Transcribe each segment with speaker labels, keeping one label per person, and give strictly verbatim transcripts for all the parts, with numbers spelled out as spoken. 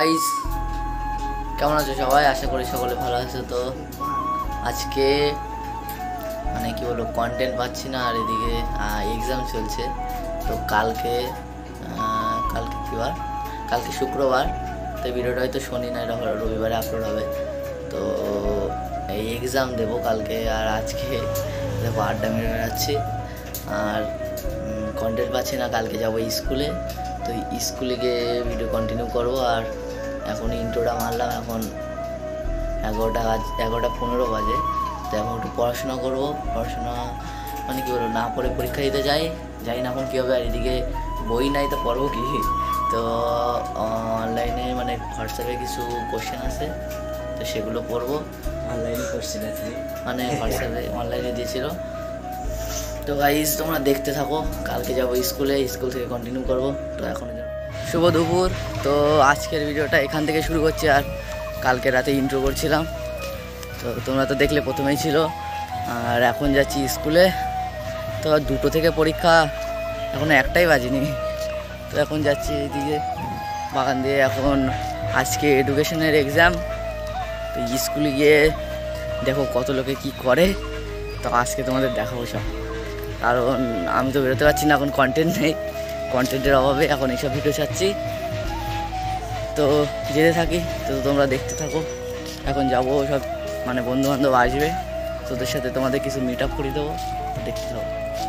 Speaker 1: Guys কেমন আছো সবাই? আশা করি সকলে ভালো আছো। তো আজকে মানে কি বলবো, কন্টেন্ট পাচ্ছি না, আর এদিকে এক্সাম চলছে। তো কালকে কালকে কী বার? কালকে শুক্রবার। তো ভিডিওটা হয়তো শনি না রবিবারে আপলোড হবে। তো এই এক্সাম দেবো কালকে, আর আজকে দেখো আড্ডা মেরে বেড়াচ্ছি আর কন্টেন্ট পাচ্ছি না। কালকে যাবো স্কুলে, তো স্কুলে গিয়ে ভিডিও কন্টিনিউ করবো। আর এখন ইন্ট্রোটা মারলাম, এখন এগারোটা এগারোটা পনেরো বাজে। তো এখন একটু পড়াশোনা করবো। পড়াশোনা মানে কী বলবো, না পড়ে পরীক্ষা দিতে যাই যাই না এখন কী হবে। আর এদিকে বই নাই, তো পড়বো কি? তো অনলাইনে মানে হোয়াটসঅ্যাপে কিছু কোশ্চেন আছে, তো সেগুলো পড়বো।
Speaker 2: অনলাইনে কোশ্চেন আছে
Speaker 1: মানে হোয়াটসঅ্যাপে অনলাইনে দিয়েছিল। তো গাইস তোমরা দেখতে থাকো। কালকে যাবো স্কুলে, স্কুল থেকে কন্টিনিউ করবো। তো এখন শুভ দুপুর। তো আজকের ভিডিওটা এখান থেকে শুরু করছি, আর কালকে রাতে ইন্ট্রো করছিলাম। তো তোমরা তো দেখলে প্রথমেই ছিল। আর এখন যাচ্ছি স্কুলে। তো দুটো থেকে পরীক্ষা, এখন একটাই বাজেনি। তো এখন যাচ্ছি এইদিকে বাগান দিয়ে। এখন আজকে এডুকেশনের এক্সাম। তো স্কুলে গিয়ে দেখো কত লোকে কি করে। তো আজকে তোমাদের দেখাবো সব, কারণ আমি তো বেরোতে পারছি না, এখন কন্টেন্ট নেই। কন্টেন্টের অভাবে এখন এইসব ভিডিও ছাড়ছি। তো যেতে থাকি, তো তোমরা দেখতে থাকো। এখন যাবো, সব মানে বন্ধু বান্ধব আসবে, তোদের সাথে তোমাদের কিছু মিট আপ করে দেবো। দেখতে থাকো।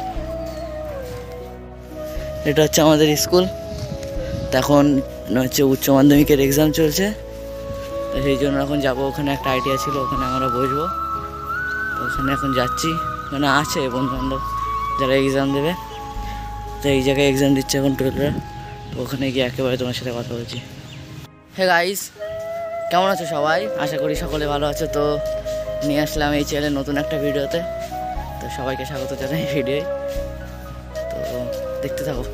Speaker 1: এটা হচ্ছে আমাদের স্কুল। তো এখন হচ্ছে উচ্চ মাধ্যমিকের এক্সাম চলছে, তো সেই জন্য এখন যাবো। ওখানে একটা আইডিয়া ছিল, ওখানে আমরা বসবো। তো ওখানে এখন যাচ্ছি, মানে আছে বন্ধু বান্ধব যারা এক্সাম দেবে। তো এই জায়গায় এক্সাম দিচ্ছে এখন টুয়েলভরা। তো ওখানে গিয়ে একেবারে তোমার সাথে কথা বলছি। হে গাইস, কেমন আছো সবাই? আশা করি সকলে ভালো আছো। তো নিয়ে আসলাম এই চ্যানেলের নতুন একটা ভিডিওতে। তো সবাইকে স্বাগত জানাই ভিডিও। তো দেখতে থাকো।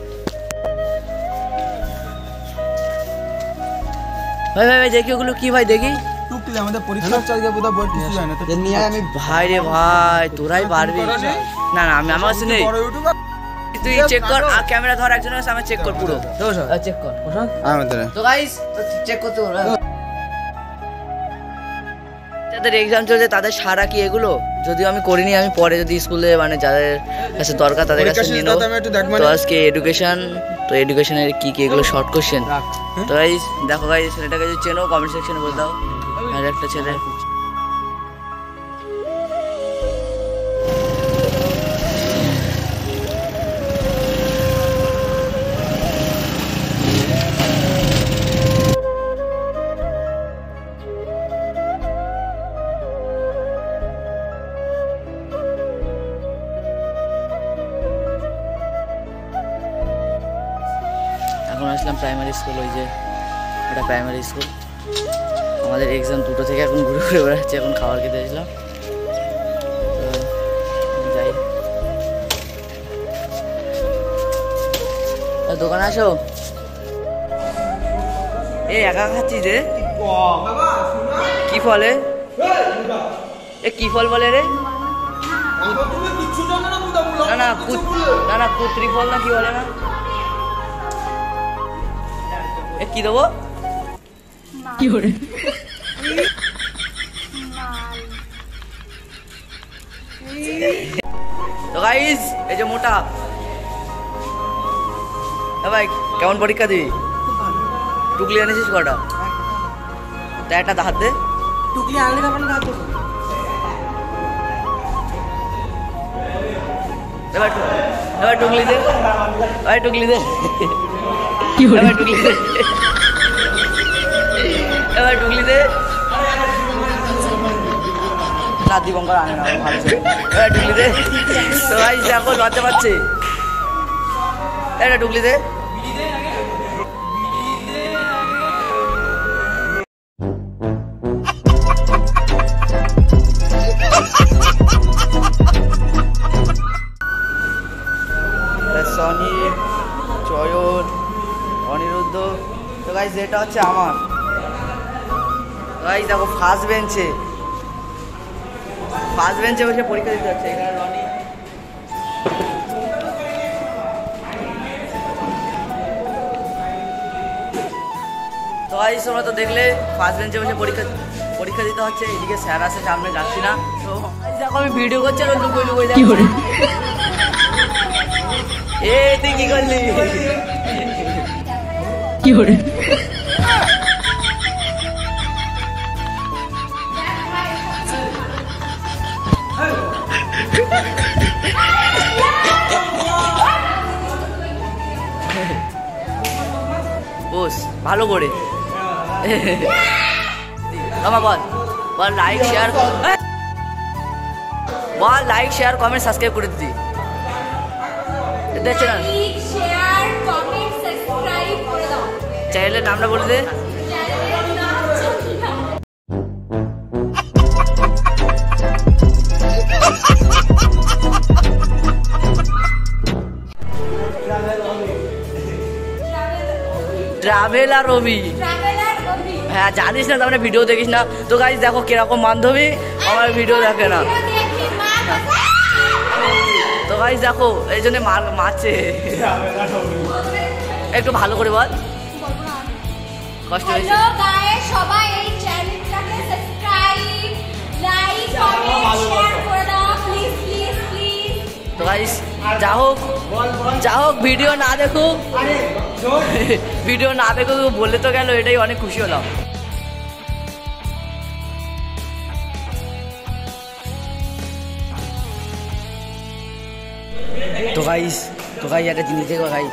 Speaker 1: ভাই ভাই ভাই দেখি ওগুলো কি? ভাই দেখি
Speaker 2: আমাদের পরীক্ষা চালিয়ে বোধহয় বই কিছু জানে তো নিয়ে আমি
Speaker 1: ভাই রে ভাই, তোরাই পারবি না? না আমি আমার কাছে নেই। তুই চেক কর, ক্যামেরা ধর একজনের কাছে, আমি চেক কর পুরো। চেক কর আমাদের। তো গাইস চেক করতে বল। যাদের এক্সাম চলছে তাদের সারা কি এগুলো? যদিও আমি করিনি, আমি পরে যদি স্কুলে মানে যাদের কাছে দরকার তাদের কাছে নিয়ে নেবো। তো আজকে এডুকেশন, তো এডুকেশনের কি কি এগুলো শর্ট কোশ্চেন। তো গাইস দেখো গাইস, ছেলেটাকে যদি চেনো কমেন্ট সেকশনে বলে দাও। আর একটা ছেলে এখন আসলাম প্রাইমারি স্কুল। ওই যে ওটা প্রাইমারি স্কুল। আমাদের এক্সাম দুটো থেকে এখন ঘুরে ঘুরে বেড়াচ্ছে। এখন খাবার খেতে আসলাম, তো যাই। দোকানে আসো। এ একা খাচ্ছিস রে? কি ফলে? এ কি ফল বলে রে? না না না না পুত্রি ফল না কি বলে না? এ কি দেবো? কি করে? তো গাইস এই যে মোটা ভাই, কেমন পরীক্ষা দিবি? টুকলি এনেছিস কটা? তা একটা হাত দে। টুকলি আনলে তখন হাত দেবো। এবার এবার টুকলি দে, ভাই টুকলি দে। কি হলো? এবার টুকলি দে, এবার টুকলি দে। না দীপঙ্কর আনে না, ভালো ছিল। এবার টুকলি দে। তো ভাই দেখো লজ্জা পাচ্ছে। এটা টুকলি দে। সনি, চয়ন, অনিরুদ্ধ। তো গাইস এটা হচ্ছে আমার। গাইস দেখো ফার্স্ট বেঞ্চে, ফার্স্ট বেঞ্চে বসে পরীক্ষা দিতে হচ্ছে। এখানে রনি, তো গাইস তোমরা তো দেখলে ফার্স্ট বেঞ্চে বসে পরীক্ষা পরীক্ষা দিতে হচ্ছে, এদিকে স্যার আছে সামনে যাচ্ছি না। তো দেখো আমি ভিডিও করছি আর লুকোই লুকোই যাচ্ছি। এ তুই কি করলি? কি করে বস ভালো করে আমার বল বল লাইক শেয়ার বল লাইক শেয়ার কমেন্ট সাবস্ক্রাইব করে দিদি। দেখছে না চ্যানেলের নামটা বলে দে। ট্রাভেলার রবি, হ্যাঁ জানিস না তার ভিডিও দেখিস না। তো গাইস দেখো কিরকম বান্ধবী আমার ভিডিও দেখে না। তো গাইস দেখো এই জন্য মারছে, একটু ভালো করে বল। কষ্ট হয়েছে
Speaker 3: সবাই এই চ্যানেলটাকে সাবস্ক্রাইব লাইক কমেন্ট শেয়ার করে দাও প্লিজ প্লিজ প্লিজ।
Speaker 1: তো গাইস যা হোক যা হোক ভিডিও না দেখুক ভিডিও না দেখুক বললে তো গেল, এটাই অনেক খুশি হলাম। তো গাইস তো গাইস একটা জিনিস দেখো গাইস,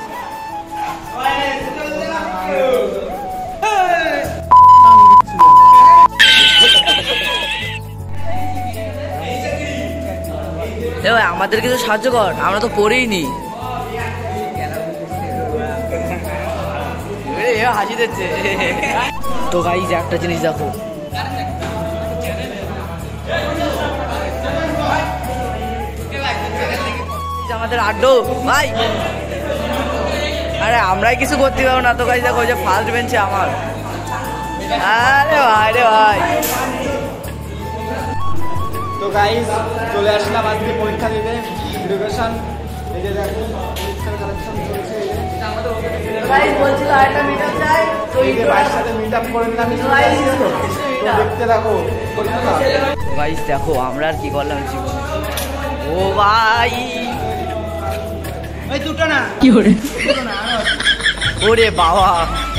Speaker 1: আমাদের কিছু সাহায্য কর, আমরা তো পড়েই নি। হাসি দিচ্ছে। তো গাইস একটা জিনিস দেখো, আমাদের আড্ডো ভাই, আরে আমরাই কিছু করতে পারবো না। তো গাইস দেখো যে ফার্স্ট বেঞ্চে আমার, আরে ভাই রে ভাই।
Speaker 2: তো গাইস চলে আসলাম আজকে পরীক্ষা দিতে এডুকেশন। এই যে দেখো পরীক্ষার কালেকশন চলছে। এই যে
Speaker 1: গাইস বলছিল আরেকটা মিটআপ চাই, তো
Speaker 2: এই যে ভাইয়ের সাথে মিটআপ করে নিলাম। তো দেখতে দেখো পরীক্ষা।
Speaker 1: গাইস দেখো আমরা আর কি করলাম জীবনে। ও ভাই
Speaker 2: এই দুটো না
Speaker 1: কি করে ওরে বাবা।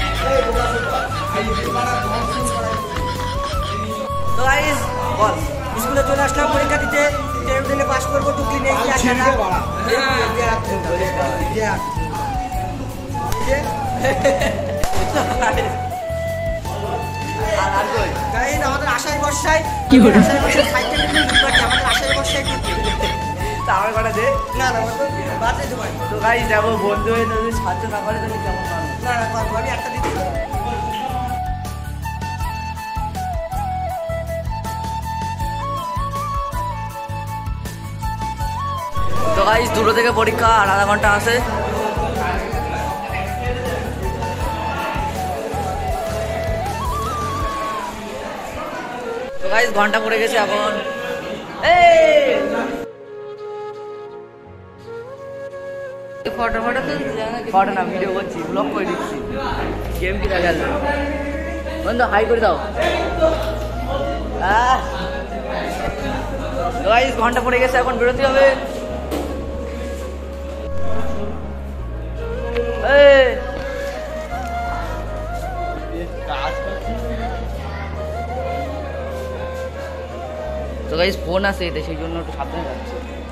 Speaker 1: তো গাইস বল
Speaker 4: স্কুলে চলে আসলাম পরীক্ষা দিতে, টেবিলে পাস করবো টুকলি নিয়ে কি আসে না। আমাদের আশায় বর্ষায় কি হলো আশায় বর্ষায় সাইকেল নিয়ে আমাদের আশায় বর্ষায় কি
Speaker 1: আমার কটা দে
Speaker 4: না না বাজে তোমার।
Speaker 1: তো গাইস দেখো বন্ধু হয়ে যদি সাহায্য না করে তাহলে কেমন পাবো?
Speaker 4: না না পারবো আমি একটা দিতে।
Speaker 1: তো গাইস দুটো থেকে পরীক্ষা আর আধা ঘন্টা আছে। তো গাইস ঘন্টা পড়ে গেছে এখন। ফটো ফটো ফটো না ভিডিও করছি, ব্লগ করে দিচ্ছি। গেম কি দেখা গেল বন্ধু হাই করে দাও। তো গাইস ঘন্টা পড়ে গেছে, এখন বেরোতে হবে। তো গাইস ফোন আছে এতে, সেই জন্য একটু সাবধানে যাচ্ছে।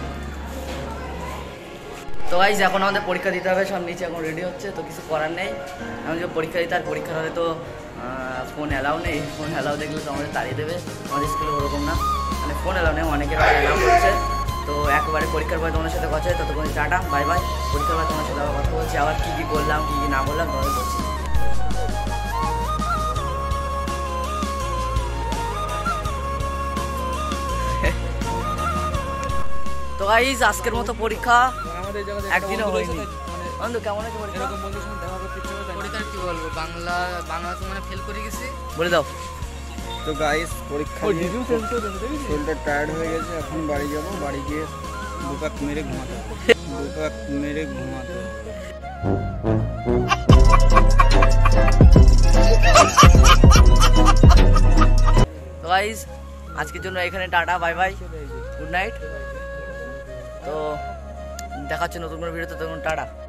Speaker 1: তো গাইস এখন আমাদের পরীক্ষা দিতে হবে, সব নিচে এখন রেডি হচ্ছে। তো কিছু করার নেই, আমাদের পরীক্ষা দিতে আর পরীক্ষার হলে তো ফোন অ্যালাউ নেই। ফোন অ্যালাউ দেখলে তো আমাদের তাড়িয়ে দেবে, আমাদের স্কুলে ওরকম না, মানে ফোন অ্যালাউ নেই, অনেকের অ্যালাউ করছে। তো একবারে পরীক্ষার পরে তোমাদের সাথে কথা হয়, ততক্ষণ টাটা বাই বাই। পরীক্ষার পরে তোমার সাথে আবার কথা বলছি, আবার কী কী করলাম কী কী না বললাম তোমাদের বলছি। তো গাইস আজকের মতো পরীক্ষা একদিনও হয়নি। বন্ধু কেমন আছে পরীক্ষা?
Speaker 5: পরীক্ষা কি বলবো, বাংলা বাংলা তো মানে ফেল করে গেছি।
Speaker 1: বলে দাও।
Speaker 2: তো গাইস পরীক্ষা শরীরটা টায়ার্ড হয়ে গেছে, এখন বাড়ি যাবো, বাড়ি গিয়ে দুপাক মেরে ঘুমাতে দুপাক মেরে ঘুমাতে
Speaker 1: তো গাইস আজকের জন্য এখানে tata, bye bye, good night. তো দেখা হচ্ছে নতুন কোনো ভিডিওতে, তখন টাটা।